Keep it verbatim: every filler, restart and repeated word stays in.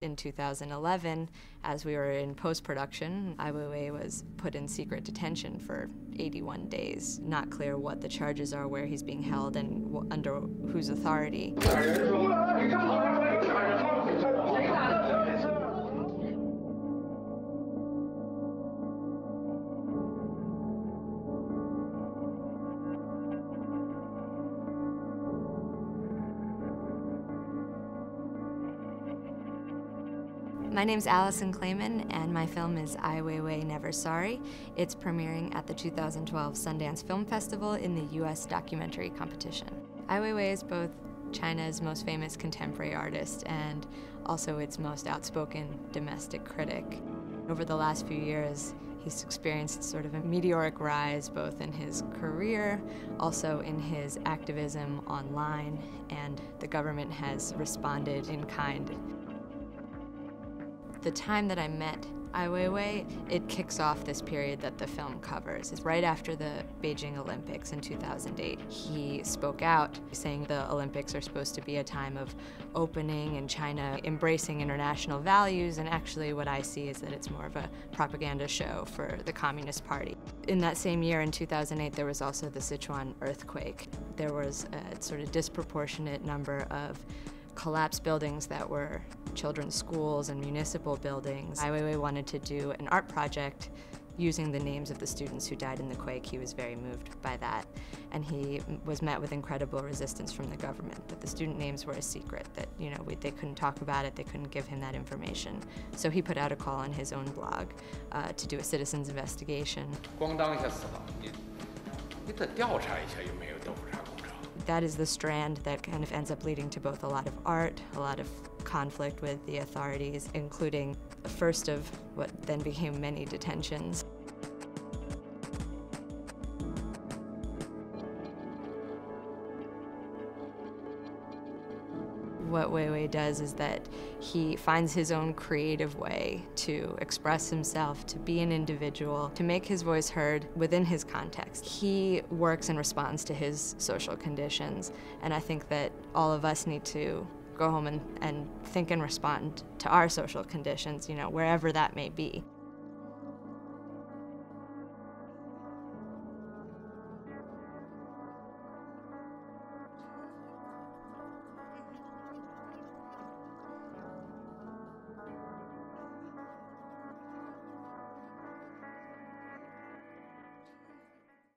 In two thousand eleven, as we were in post-production, Ai Weiwei was put in secret detention for eighty-one days. Not clear what the charges are, where he's being held, and under whose authority. My name's Alison Klayman, and my film is Ai Weiwei, Never Sorry. It's premiering at the two thousand twelve Sundance Film Festival in the U S documentary competition. Ai Weiwei is both China's most famous contemporary artist and also its most outspoken domestic critic. Over the last few years, he's experienced sort of a meteoric rise both in his career, also in his activism online, and the government has responded in kind. The time that I met Ai Weiwei, it kicks off this period that the film covers. It's right after the Beijing Olympics in two thousand eight. He spoke out, saying the Olympics are supposed to be a time of opening and China embracing international values, and actually what I see is that it's more of a propaganda show for the Communist Party. In that same year, in two thousand eight, there was also the Sichuan earthquake. There was a sort of disproportionate number of collapsed buildings that were children's schools and municipal buildings. Ai Weiwei wanted to do an art project using the names of the students who died in the quake. He was very moved by that, and he was met with incredible resistance from the government, that the student names were a secret, that you know we, they couldn't talk about it, they couldn't give him that information. So he put out a call on his own blog uh, to do a citizen's investigation. That is the strand that kind of ends up leading to both a lot of art, a lot of conflict with the authorities, including the first of what then became many detentions. What Weiwei does is that he finds his own creative way to express himself, to be an individual, to make his voice heard within his context. He works in response to his social conditions, and I think that all of us need to go home and, and think and respond to our social conditions, you know, wherever that may be.